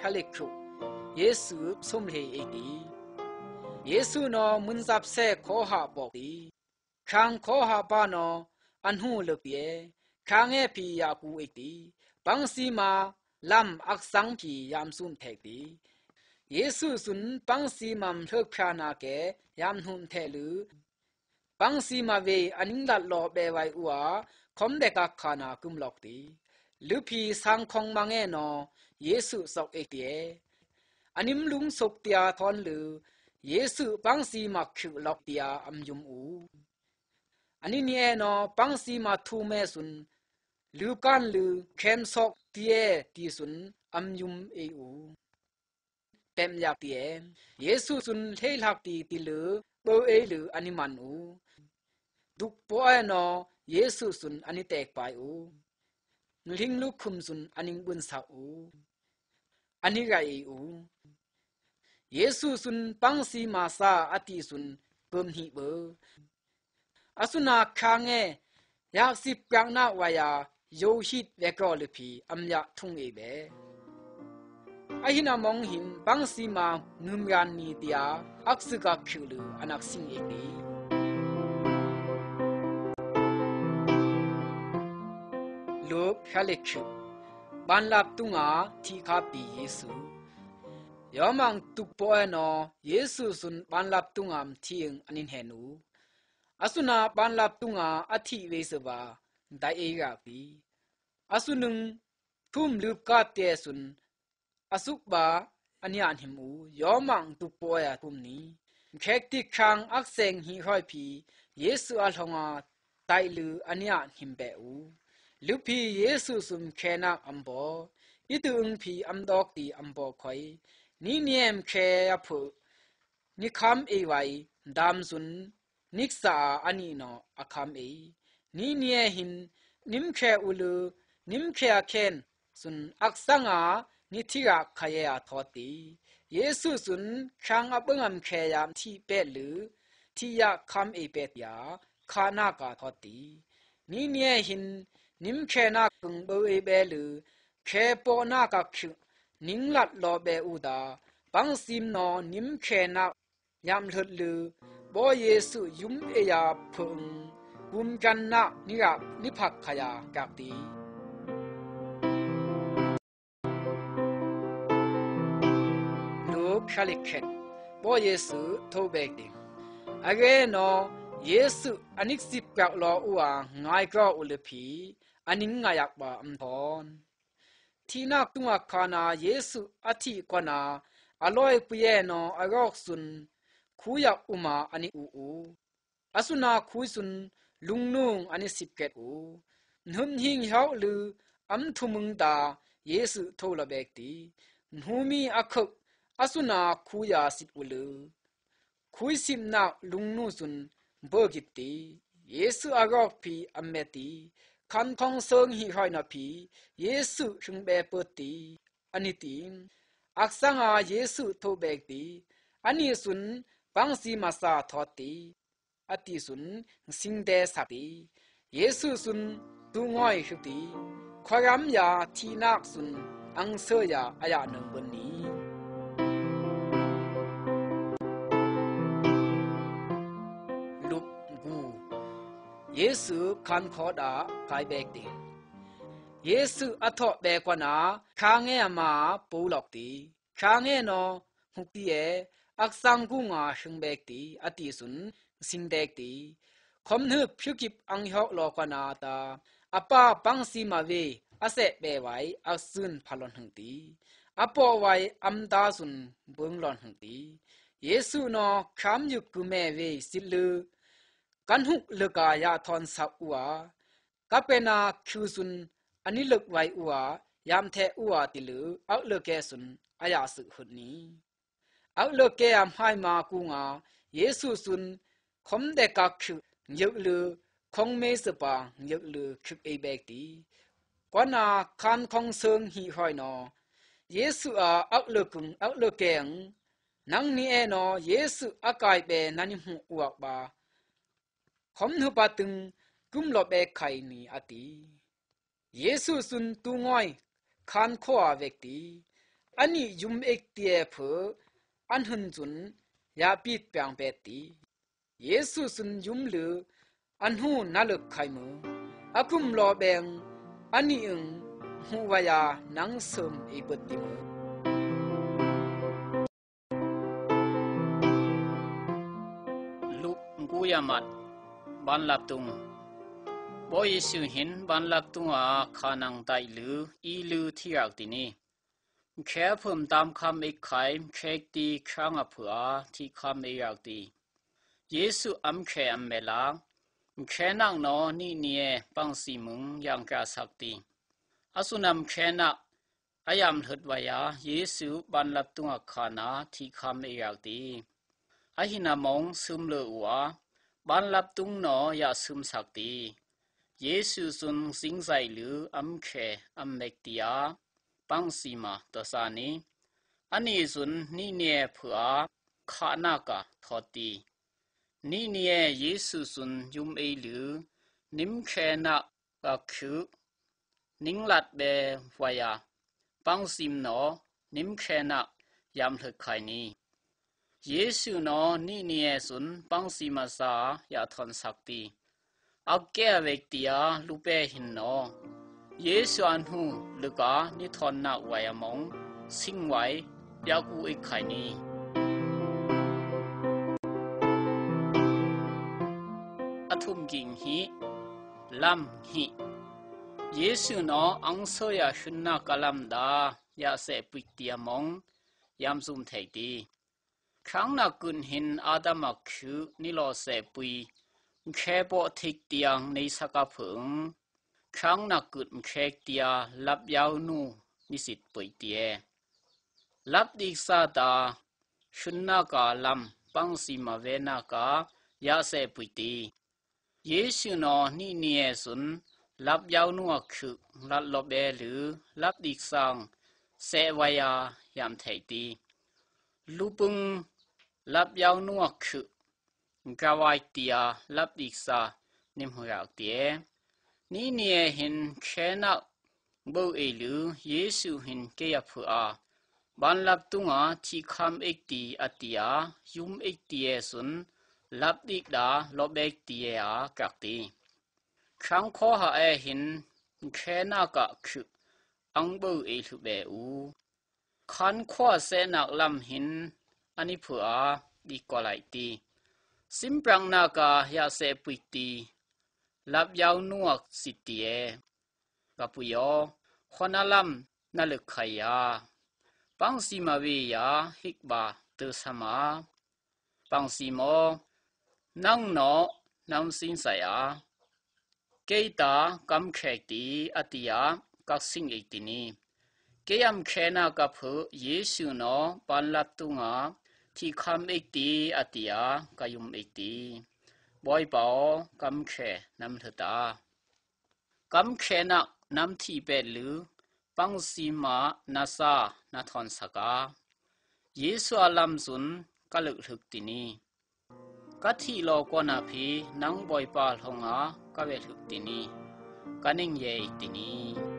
ะเลคุเยซูสมเลเอตีเยซูนอมุนซับเซขอหาบอกตีคางขอหาปานออันหูเลเปียคางเอพียากูเอตีบังซีมาลำอักสังพียามซุมเทตีเยซูสุนปังซีมัมเลิกพรานาเกยามหุมเทลือปังซีมาเวอันิงดัดลอเบไวอัวคอมเดกักขานากุมลอกตีลุพีสังคองมังเอนอเยซูสอกเอเตียอันิมลุงสกเตียทอนลือเยซูปังซีมาคิวลอกเตียอัมยุมอูอันนี้เนี่ยนอปังซีมาทูเมสุนลือกันลือเข้มสอกเตียตีสุนอัมยุมเออูเต็มอยากเตียเยซูสุนเทลักตีติลือเบอเอลืออันนี้มันอูดุกปอเอนอเยซูสุนอันนี้แตกไปอูลิงลุกคุมสุนอันนี้บุญสาอูอันนี้ไรอูเยซูสุนปังซีมาซาอติสุนเปิมหีเบออสุนาคางเงอยากสิบกลางหน้าวายาโยฮิตเวกอลพีอัมยะทุงเอเบไอหินามองหินปังซีมานุมรันนีเดียอักษกาคิวลืออนักสิงเอเบลูกฮาเลคิบันลับตุงาทีคาปีเยซูยอมังตุกปอเอนอเยซูสุนบันลับตุงามทีงอันินเฮนูอสุนาบันลับตุงาอธิเวสบาไดเอราปีอสุนึงทุมลืบกาเตสุนอสุบาอันยานหิมูยอมังตุกปอยาทุมนี้แขกติคังอักเซงฮีห้อยพีเยซูอัลฮงาไตลืออันยานหิมเบอูลุพีเยซูสุมแคนักอัมโบอิตุงพีอัมดอกตีอัมโบคอยนี่เนียมแคยพุนิคัมเอไวดามสุนนิกษาอันนี้นออาคัมเอนี่เนียหินนิมแคอุลูนิมแคเคนสุนอักษงานิทิระขยาทอตีเยซูสุนครั้งอับงำแคยามที่เป็ดหรือที่ยาคัมเอเป็ดยาคานากาทอตีนี่เนียหินนิมแคนากุงเบเอเบลือแคปอนากาคินิงลัดลอเบอูดาปังซิมนอนิมแคนายามหดลือบอเยซูยุมเอยาพึงกุมกันนะนิระนิพักขยากาตีลูกคาลิเคนบอเยซูโทเบกดิอเกนอเยซูอันิกสิบกะลออัวง่ายก็อุลพีอันิงง่ายบาอัมพรที่นักตุงคานาเยซูอธิกวนาอลอยปุเยนออรอกสุนคุยอุมาอันิอูอสุนาคุยสุนลุงนุงอันิสิบเกตอูนุมหิงเฮาลืออัมทุมุงตาเยซูโทลเบกตีนูมีอักอสุนาคุยาสิบอุลือคุยสิมนาลุงนูสุนเบกิตตีเยซูอารอกพีอัมเมตีคันคองเซิงฮีไฮนาพีเยซูจึงเบเปตีอันนี้ตีอักษงาเยซูโทเบกตีอันนี้สุนปังซีมาซาทอตีอติสุนสิงเดสักตีเยซูสุนตุงอยชุตีขรามยาทีนักสุนอังเสยาอายาหนึ่งบนนี้ลุกกูเยซูคันขอดาไกเบกตีเยซูอัทอเบกวนาคางเงมาปูลอกตีคางเงนอหุกตีเออักสังกุงาชงเบกตีอติสุนสิงเดกตีคมนึบพิกิบอังหอกลอกนาตาอปาปังซีมาเวอาเซเบไวอักซุนพลอนหังตีอปอไวอัมดาสุนเบิงลอนหังตีเยซูนอคามยุกุเมเวสิลือกันหุกเลกายาทอนสักอัวกะเปนาคิวซุนอันนี้เลิกไวอัวยามเทอัวติลือเอาเลิกแกสุนอายาสึหุดนี้เอาเลิกแกยามให้มากุงาเยซูสุนคมเดกักคิวยึกลือคงเมสปายึกลือคิกเอเบกตีกว่านาคันคงเซิงฮีหอยนอเยซูเอาเลิกกุงเอาเลิกแกงนังนี้เอนอเยซูอากายเบนันหูอวกบาคมหุปตึงกุมลบเบกไข่นีอติเยซูสุนตุงอยคันข้อเวกตีอันนี้ยุมเอกเตียเพออันหุนจุนยาปิดเปียงเปตีเยซูสุนยุมลืออันหูนาลึกไขมืออากุมลอแบงอันนี้อึงหูวายานังสมอีบติมือลุกกูยามัดบันลับตุงบอยสุหินบันลับตุงอาขานังไตลืออีลือที่รักตินีแค่เพิ่มตามคำอีกไข่แค่ตีครั้งอผัวที่คำอีรักตีเยซูอัมแค่อัมเมลาแค่นักนอนี่เนี่ยปังสีมึงยังกระสักตีอาสุนัมแค่นักอายามหดวายาเยซูบันลับตุงอาขานาที่คำอีรักตีอาหินามงซึมเลอวาบันลับตุงนอยาซึมสักตีเยซูสุนสิงใจหรืออัมแค่อัมเมกตียาปังสีมาตัวสานีอันนี้สุนนี่เนี่ยเผื่อขาหน้ากะทอตีนี่เนี่ยเยซูสุนยุมเอหรือนิมแค่นักก็คือนิงลัดเบวายาปังสีมนอนิมแค่นักยามเถิดไข่นี้เยซูนอนี่เนี่ยสุนปังสีมาสายาทอนสักตีอักแก่เวกตียลูเปหินนอเยซูอันหูลึกานิทอนนักวายมงสิงไว้ยากูอีกไข่นี้อทุมกิงฮีลำฮีเยซูนออังโซยาชุนนักลัมดายาเสปิกเตียมงยามซุมเทตีครั้งนักกุนหินอาดามักคือนิโลเสปุยแค่ปอทิกเตียงในสกผงครั้งนักกุดแขกเตียลับยาวนูนิสิตปุยเตียลับดิกซาตาชุนนากาลัมปังสีมาเวนากายาเสปุยตีเยซูนอนี่เนียสุนลับยาวนัวคือลัดลบเบหรือลับดิกซังเสวายายามเทตีลูปุงลับยาวนัวคือกาวายเตียลับดิกซานิมหัวเตียนี่เนี่ยเห็นแค่นักบ่เอหรือเยซูเห็นเกียผัวบันลับตุงอาที่คำเอกตีอติยายุมเอกตีเอสุนลับดิกดาลบเอกตีเออากักตีครั้งข้อหาเห็นแค่นักคืออังบ่เอลุเบอูขันข้อเสนักลำหินอันนี้ผัวดีกว่าไหลตีสิมปรังนากายาเสปุยตีลับยาวนัวสิเตียกับปุยอคนอาลัมนาลึกขยาปังสีมาเวียฮิกบาเตอสมาปังสีโมนังโนนำสินสายาเกยตากำแขกตีอติยากักสิงเอตินีเกยมแขนากับเพเยซูโนปันลับตุงาที่คำเอกตีอติยากายุมเอกตีบอยเปากำแขนำเถตากำแขนักนำที่เป็ดหรือปังสีมานาซานาทอนสกาเยซูอาลัมซุนกะลึกถึกตินีกัที่โลกนาพีนังบอยปาลหงากะเวถึกตินีกันิงเยตินี